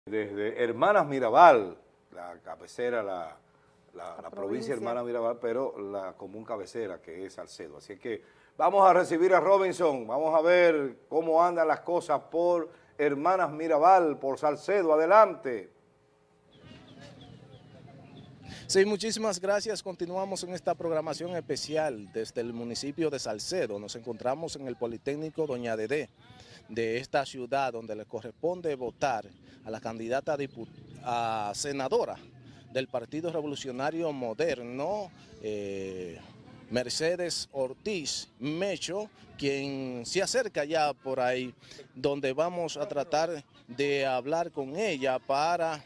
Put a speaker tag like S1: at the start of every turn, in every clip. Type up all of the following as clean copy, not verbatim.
S1: Desde Hermanas Mirabal, la cabecera, la provincia Hermanas Mirabal, pero la común cabecera que es Salcedo. Así que vamos a recibir a Robinson, vamos a ver cómo andan las cosas por Hermanas Mirabal, por Salcedo. Adelante.
S2: Sí, muchísimas gracias. Continuamos en esta programación especial desde el municipio de Salcedo. Nos encontramos en el Politécnico Doña Dedé de esta ciudad, donde le corresponde votar a la candidata a senadora del Partido Revolucionario Moderno, Mercedes Ortiz Mecho, quien se acerca ya por ahí, donde vamos a tratar de hablar con ella para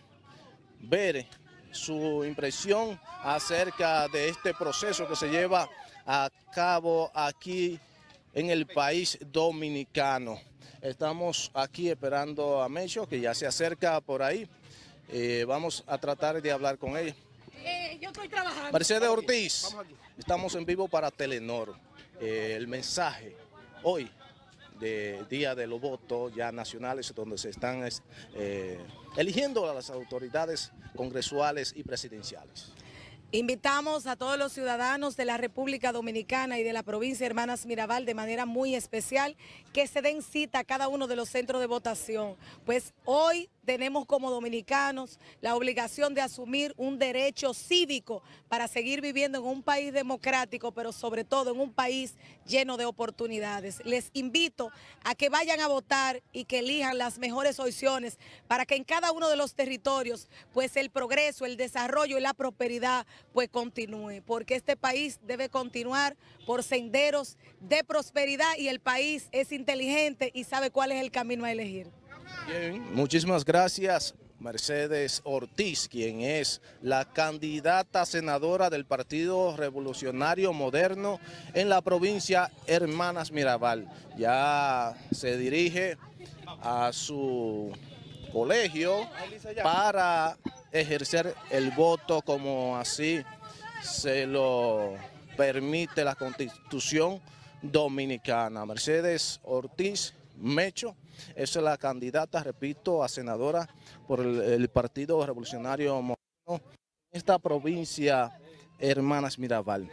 S2: ver su impresión acerca de este proceso que se lleva a cabo aquí en el país dominicano. Estamos aquí esperando a Mecho, que ya se acerca por ahí. Vamos a tratar de hablar con ella.
S3: Yo estoy trabajando.
S2: Mercedes Ortiz, estamos en vivo para Telenor. El mensaje hoy de Día de los Votos ya nacionales, donde se están eligiendo a las autoridades congresuales y presidenciales.
S3: Invitamos a todos los ciudadanos de la República Dominicana y de la provincia Hermanas Mirabal de manera muy especial que se den cita a cada uno de los centros de votación, pues hoy tenemos como dominicanos la obligación de asumir un derecho cívico para seguir viviendo en un país democrático, pero sobre todo en un país lleno de oportunidades. Les invito a que vayan a votar y que elijan las mejores opciones para que en cada uno de los territorios pues el progreso, el desarrollo y la prosperidad pues continúe, porque este país debe continuar por senderos de prosperidad y el país es inteligente y sabe cuál es el camino a elegir.
S2: Bien, muchísimas gracias, Mercedes Ortiz, quien es la candidata senadora del Partido Revolucionario Moderno en la provincia Hermanas Mirabal. Ya se dirige a su colegio para ejercer el voto como así se lo permite la Constitución Dominicana. Mercedes Ortiz Mecho es la candidata, repito, a senadora por el Partido Revolucionario Moderno en esta provincia Hermanas Mirabal.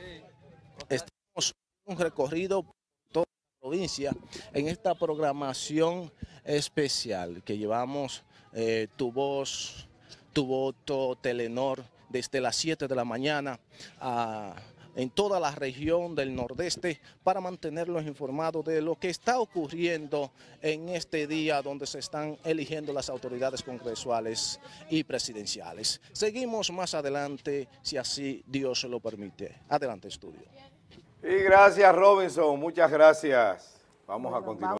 S2: Estamos en un recorrido por toda la provincia en esta programación especial que llevamos Tu Voz, Tu Voto, Telenor, desde las 7 de la mañana en toda la región del nordeste para mantenerlos informados de lo que está ocurriendo en este día donde se están eligiendo las autoridades congresuales y presidenciales. Seguimos más adelante, si así Dios lo permite. Adelante, estudio.
S1: Y gracias, Robinson, muchas gracias. Vamos a continuar.